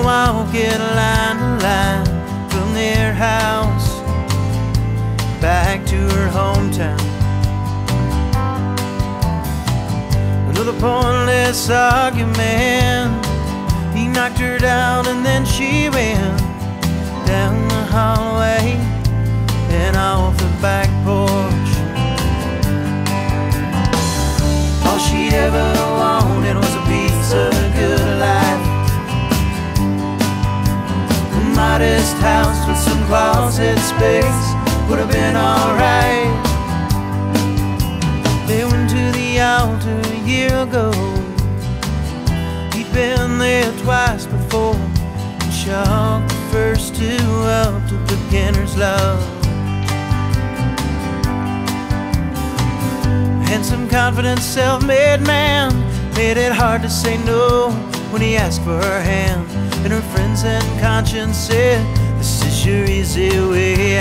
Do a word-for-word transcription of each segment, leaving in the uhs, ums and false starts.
walking line to line from their house back to her hometown. Another pointless argument, he knocked her down and then she ran down the hallway and off the back porch. All she'd ever wanted was a piece of the good life. A modest house with some closet space would have been alright. They went to the altar a year ago. He'd been there twice before and chalked the first two up to beginner's love. Handsome, confident, self-made man made it hard to say no when he asked for her hand. And her friends and conscience said, this is your easy way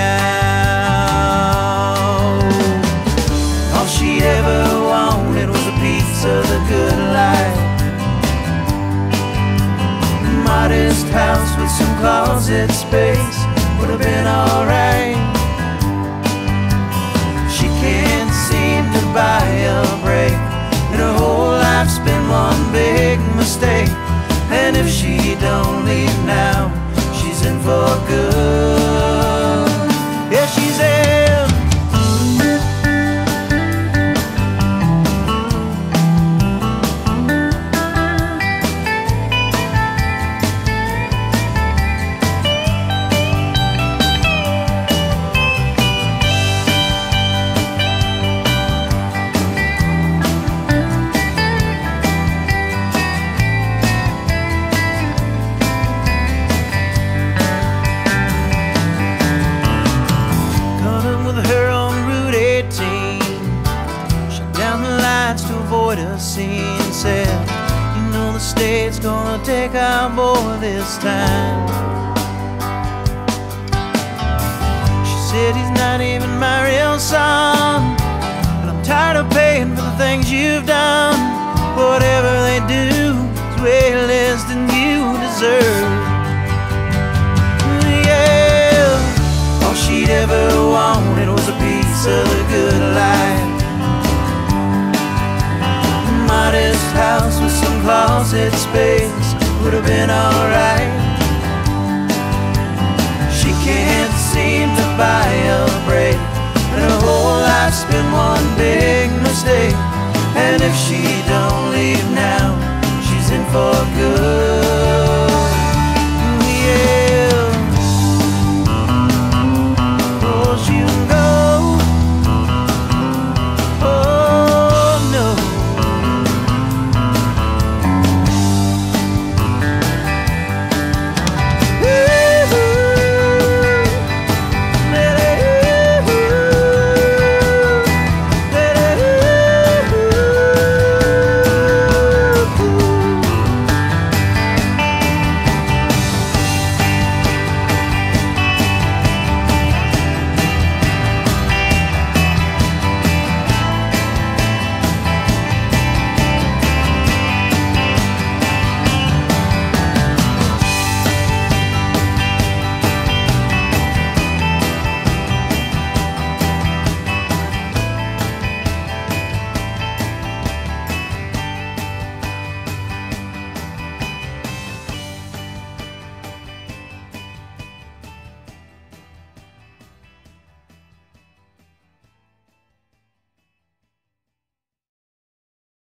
out. All she'd ever wanted was a piece of the good life. A modest house with some closet space would have been alright. She can't seem to buy a break, and her whole life's been one big mistake. And if she don't leave now, she's in for good. Yeah, she's in. To avoid a scene, said, you know the state's gonna take our boy this time. She said, he's not even my real son, but I'm tired of paying for the things you've done. Whatever they do is way less than you deserve. Yeah, all she'd ever wanted was a piece of the good life. Modest house with some closet space would have been alright. She can't seem to buy a break, and her whole life's been one big mistake. And if she